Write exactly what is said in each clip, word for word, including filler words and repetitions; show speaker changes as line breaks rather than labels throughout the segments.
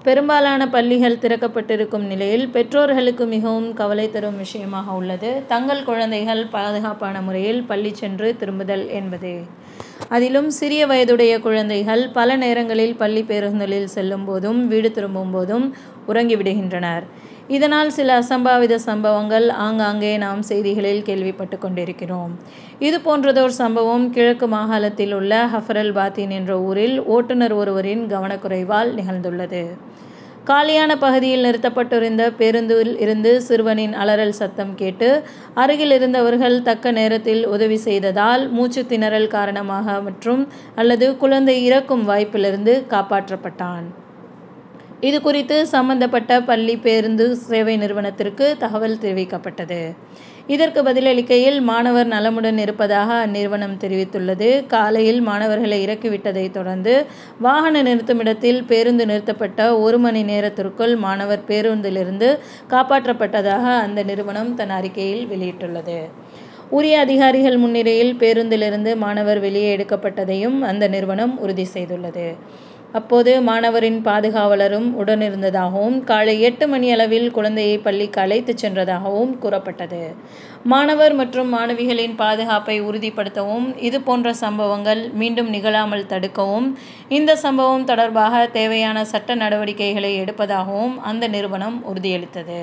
பெரும்பாலான பள்ளிகள் திறக்கப்பட்டிருக்கும் நிலையில் பெற்றோர்களுக்கு மிகவும் கவலை தரும் விஷயமாக உள்ளது தங்கள் குழந்தைகள் பாதுகாப்பான முறையில் பள்ளி சென்று திரும்புதல் என்பது. அதிலும் சிறிய வயதுடைய குழந்தைகள் பல நேரங்களில் பள்ளி பேருந்துகளில் செல்லும் போதும் வீடு திரும்பும் போதும் உறங்கிவிடுகின்றனர். இதனால் சில அசம்பாவித சம்பவங்கள் ஆங்காங்கே நாம் செய்திகளில் கேள்விப்பட்டு கொண்டிருக்கிறோம். இது போன்றதோர் சம்பவம் கிழக்கு மாகாணத்தில் உள்ள ஹஃபரல் பாத்தின் என்ற ஊரில் ஓட்டுநர் ஒருவரின் கவனக்குறைவால் நிகழ்ந்துள்ளது. காலியான பகுதியில் நிறுத்தப்பட்டிருந்த பேருந்தில் இருந்து சிறுவனின் அலறல் சத்தம் கேட்டு அருகில் இருந்தவர்கள் தக்க நேரத்தில் உதவி செய்ததால் மூச்சு திணறல் காரணமாக மற்றும் அல்லது குழந்தை இறக்கும் வாய்ப்பிலிருந்து காப்பாற்றப்பட்டான். இது குறித்து சம்பந்தப்பட்ட பள்ளி பேருந்து சேவை நிறுவனத்திற்கு தகவல் தெரிவிக்கப்பட்டது. இதற்கு பதிலளிக்கையில் மாணவர் நலமுடன் இருப்பதாக அந்நிறுவனம் தெரிவித்துள்ளது. காலையில் மாணவர்களை இறக்கிவிட்டதை தொடர்ந்து வாகன நிறுத்துமிடத்தில் பேருந்து நிறுத்தப்பட்ட ஒரு மணி நேரத்திற்குள் மாணவர் பேருந்திலிருந்து காப்பாற்றப்பட்டதாக அந்த நிறுவனம் தன் அறிக்கையில் வெளியிட்டுள்ளது. உரிய அதிகாரிகள் முன்னிலையில் பேருந்திலிருந்து மாணவர் வெளியே எடுக்கப்பட்டதையும் அந்த நிறுவனம் உறுதி செய்துள்ளது. அப்போது மாணவரின் பாதுகாவலரும் உடனிருந்ததாகவும் காலை எட்டு மணி அளவில் குழந்தையை பள்ளிக்கு அழைத்துச் சென்றதாகவும் கூறப்பட்டது. மாணவர் மற்றும் மாணவிகளின் பாதுகாப்பை உறுதிப்படுத்தவும் இது போன்ற சம்பவங்கள் மீண்டும் நிகழாமல் தடுக்கவும் இந்த சம்பவம் தொடர்பாக தேவையான சட்ட நடவடிக்கைகளை எடுப்பதாகவும் அந்த நிறுவனம் உறுதியளித்தது.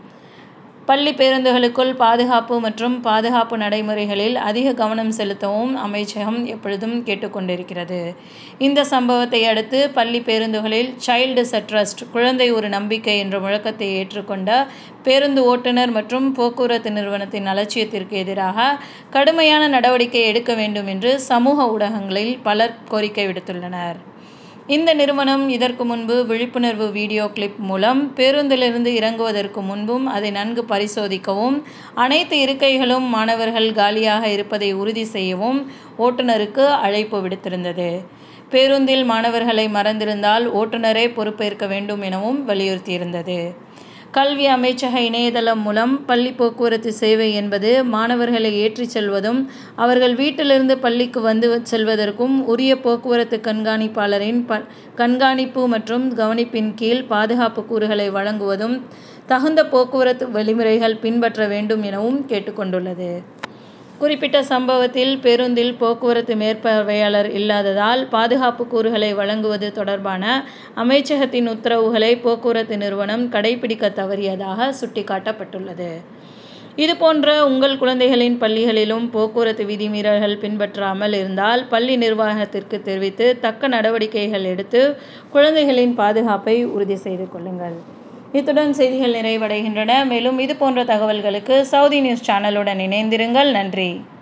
பள்ளி பேருந்துகளுக்குள் பாதுகாப்பு மற்றும் பாதுகாப்பு நடைமுறைகளில் அதிக கவனம் செலுத்தவும் அமைச்சகம் எப்பொழுதும் கேட்டுக்கொண்டிருக்கிறது. இந்த சம்பவத்தை அடுத்து பள்ளி பேருந்துகளில் சைல்டு சட்ரஸ்ட் குழந்தை ஒரு நம்பிக்கை என்ற முழக்கத்தை ஏற்றுக்கொண்ட பேருந்து ஓட்டுநர் மற்றும் போக்குவரத்து நிறுவனத்தின் அலட்சியத்திற்கு எதிராக கடுமையான நடவடிக்கை எடுக்க வேண்டும் என்று சமூக ஊடகங்களில் பலர் கோரிக்கை விடுத்துள்ளனர். இந்த நிறுவனம் இதற்கு முன்பு விழிப்புணர்வு வீடியோ கிளிப் மூலம் பேருந்திலிருந்து இறங்குவதற்கு முன்பும் அதை நன்கு பரிசோதிக்கவும் அனைத்து இருக்கைகளும் மாணவர்கள் காலியாக இருப்பதை உறுதி செய்யவும் ஓட்டுநருக்கு அழைப்பு விடுத்திருந்தது. பேருந்தில் மாணவர்களை மறந்திருந்தால் ஓட்டுநரே பொறுப்பேற்க வேண்டும் எனவும் வலியுறுத்தியிருந்தது. கல்வி அமைச்சக இணையதளம் மூலம் பள்ளி போக்குவரத்து சேவை என்பது மாணவர்களை ஏற்றிச் செல்வதும் அவர்கள் வீட்டிலிருந்து பள்ளிக்கு வந்து செல்வதற்கும் உரிய போக்குவரத்து கண்காணிப்பாளரின் ப கண்காணிப்பு மற்றும் கவனிப்பின் கீழ் பாதுகாப்பு கூறுகளை வழங்குவதும் தகுந்த போக்குவரத்து வழிமுறைகள் பின்பற்ற வேண்டும் எனவும் கேட்டுக்கொண்டுள்ளது. குறிப்பிட்ட சம்பவத்தில் பேருந்தில் போக்குவரத்து மேற்பார்வையாளர் இல்லாததால் பாதுகாப்பு கூறுகளை வழங்குவது தொடர்பான அமைச்சகத்தின் உத்தரவுகளை போக்குவரத்து நிறுவனம் கடைபிடிக்க தவறியதாக சுட்டிக்காட்டப்பட்டுள்ளது. இதுபோன்ற உங்கள் குழந்தைகளின் பள்ளிகளிலும் போக்குவரத்து விதிமீறல்கள் பின்பற்றாமல் இருந்தால் பள்ளி நிர்வாகத்திற்கு தெரிவித்து தக்க நடவடிக்கைகள் எடுத்து குழந்தைகளின் பாதுகாப்பை உறுதி செய்து கொள்ளுங்கள். இத்துடன் செய்திகள் நிறைவடைகின்றன. மேலும் இது போன்ற தகவல்களுக்கு சவுதி நியூஸ் சேனலுடன் இணைந்திருங்கள். நன்றி.